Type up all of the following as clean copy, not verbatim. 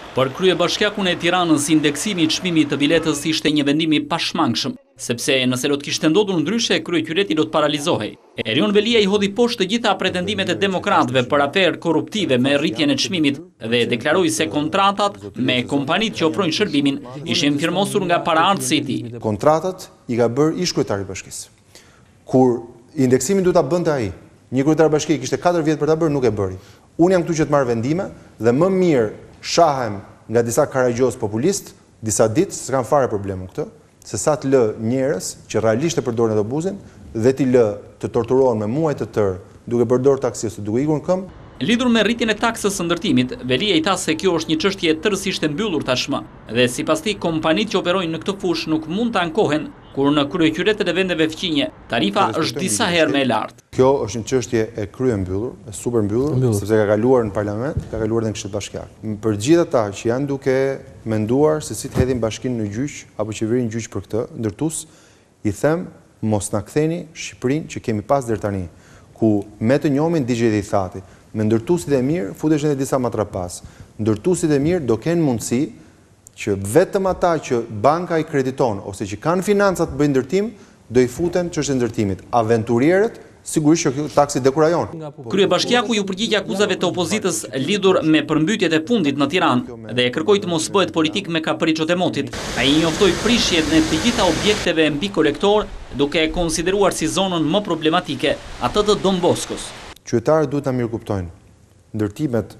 Për kryebashkiakun e Tiranës, indeksimi i çmimit të biletës ishte një vendim i pashmangshëm, sepse nëse do të kishte ndodhur ndryshe, kryeqyteti do të paralizohej. Erion Velia i hodhi poshtë të gjitha pretendimet e demokratëve për aferë korruptive me rritjen e çmimit dhe deklaroi se kontratat me kompanitë që ofrojnë shërbimin ishin firmosur nga paraardhësi i tij. Kontratat i ka bërë ish kryetari i bashkisë. Kur indeksimin duhet ta bënte ai, një kryetar bashkie kishte 4 vjet për ta bërë, nuk e bëri. Unë jam këtu që të marr vendime dhe më mirë shahem nga disa karagjos populist, disa ditë, s'kan fare problemin këtë, se sa të lë njerëz që realisht e përdorin ato buzin dhe t'i lë të torturohen me muaj të tërë duke përdorur taksi ose duke ikur në këmbë. Lidhur me rritjen e taksës së ndërtimit, Velia i tha se kjo është një çështje tërësisht e mbyllur tashmë dhe sipas tij kompanitë që operojnë në këtë fushë nuk mund të ankohen kur në kryeqytetet e vendeve fqinje tarifa është disa herë më e lartë. Kjo është një çështje e mbyllur, e super mbyllur, sepse ka kaluar në parlament, ka kaluar edhe në Këshill Bashkiake. Për gjithë ata që janë duke menduar se si të hedhin bashkinë në gjyq apo qeverinë në gjyq për këtë, ndërtues, i them mos na ktheni Shqipërinë që kemi pas deri tani, ku me të njomin digjet i thati. Me ndërtuesit e mirë futesh edhe disa matrapas. Ndërtuesit e mirë do kenë mundësi që vetëm ata që banka i krediton ose që kanë financat bëjnë ndërtim, do i futen çështën e ndërtimit. Aventurierët sigurisht që taksi dekurajon. Kryebashkiaku ju përgjigj akuzave të opozitës lidhur me përmbytjet e fundit në Tiranë dhe kërkoi të mos bëhet politik me kapriçot e motit. Ai njoftoi prishjen e të gjitha objekteve mbi kolektor, duke e konsideruar si zonën më problematike atë të Don Boskos. Qytetarët duhet ta mirëkuptojnë. Ndërtimet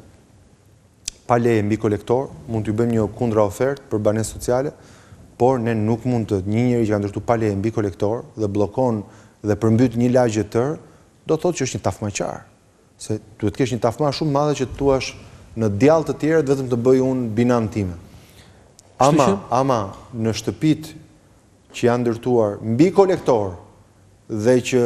pa leje mbi kolektor mund t'ju bëjmë një kontraofertë për banesë sociale, por ne nuk mund të një njeri që ka ndërtuar pa leje mbi kolektor dhe bllokon dhe përmbyt një lagje të tërë, do thotë që është një tafmaqar. Se duhet të kesh një tafma shumë madhe që të thuash në djallë të tjerët vetëm të bëj unë binan time. Ama në shtëpit që janë ndërtuar mbi kolektor dhe që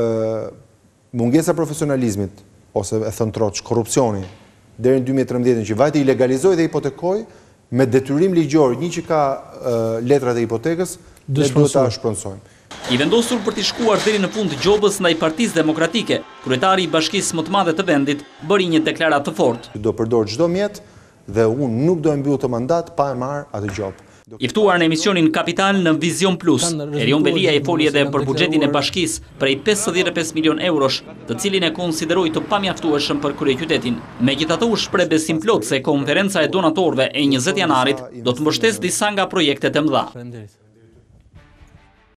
mungesa profesionalizmit ose e thënë troç korrupsioni deri në 2013 që vajte i legalizoi dhe hipotekoi me detyrim ligjor një që ka letrat e hipotekës, ne duhet ta shpronësojmë. I vendosur për t'i shkuar deri në fund gjobës ndaj Partisë Demokratike, kryetari i bashkisë më të madhe të vendit bëri një deklaratë të fortë. Do përdor çdo mjet dhe unë nuk do e mbyll të mandat pa e marrë atë gjobë. I ftuar në emisionin Kapital në Vision Plus, Erion Velia i foli edhe për buxhetin e bashkisë prej 55 milion eurosh, të cilin e konsideroi të pamjaftueshëm për kryeqytetin. Megjithatë u shpreh besim plot se konferenca e donatorëve e 20 janarit do të mbështesë disa nga projektet e mëdha.